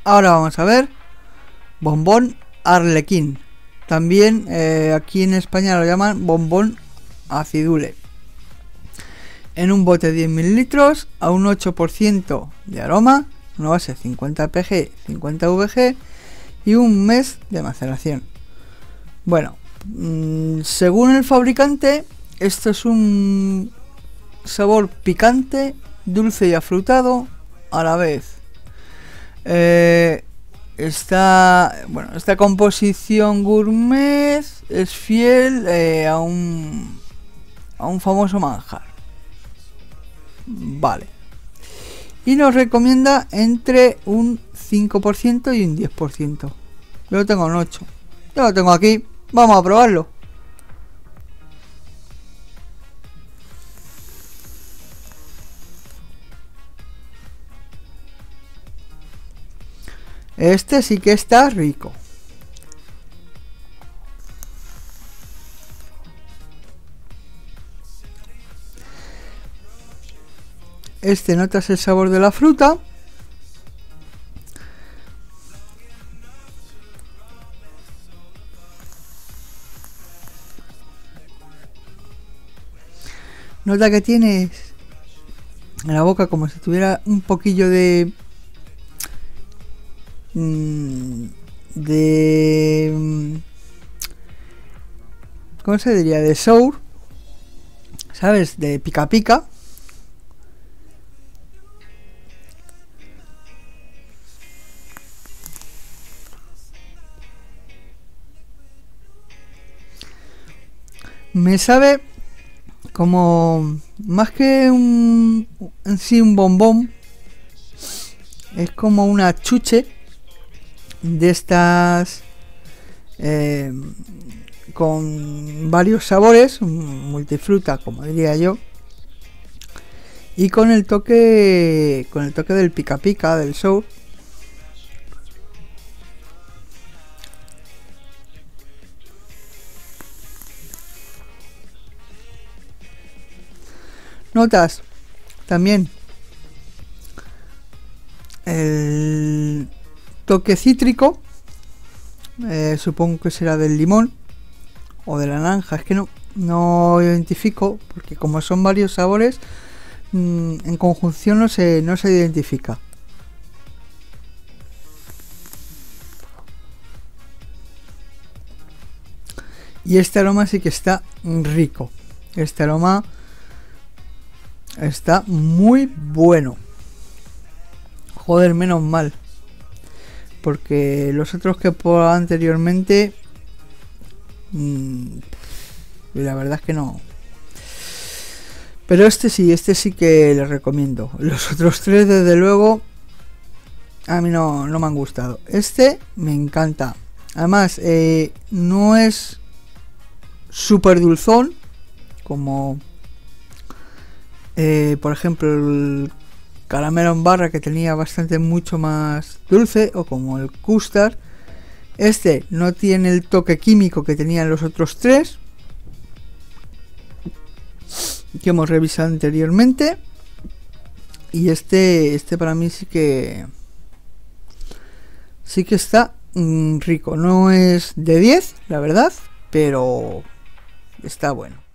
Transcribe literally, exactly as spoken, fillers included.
Ahora vamos a ver bombón Arlequín. También eh, aquí en España lo llaman bombón acidule. En un bote de diez mililitros a un ocho por ciento de aroma, una base cincuenta P G, cincuenta V G y un mes de maceración. Bueno, mmm, según el fabricante, esto es un sabor picante, dulce y afrutado a la vez. Eh, esta, bueno, esta composición gourmet es fiel eh, a un a un famoso manjar. Vale. Y nos recomienda entre un cinco por ciento y un diez por ciento. Yo lo tengo en ocho. Yo lo tengo aquí. Vamos a probarlo. Este sí que está rico. Este notas el sabor de la fruta. Nota que tienes en la boca como si tuviera un poquillo de de ¿cómo se diría? De sour, ¿sabes? De pica pica. Me sabe como más que un en sí un bombón, es como una chuche de estas eh, con varios sabores, multifruta como diría yo, y con el toque con el toque del pica pica, del sour. Notas también el toque cítrico, eh, supongo que será del limón o de la naranja, es que no, no identifico, porque como son varios sabores, mmm, en conjunción no se, no se identifica. Y este aroma sí que está rico, este aroma está muy bueno. Joder, menos mal. Porque los otros que he probado anteriormente, mmm, la verdad es que no. Pero este sí, este sí que les recomiendo. Los otros tres, desde luego, a mí no, no me han gustado. Este me encanta. Además, eh, no es súper dulzón, como Eh, por ejemplo el caramelo en barra, que tenía bastante mucho más dulce, o como el custard. Este no tiene el toque químico que tenían los otros tres que hemos revisado anteriormente, y este este para mí sí que sí que está mmm, rico. No es de diez, la verdad, pero está bueno.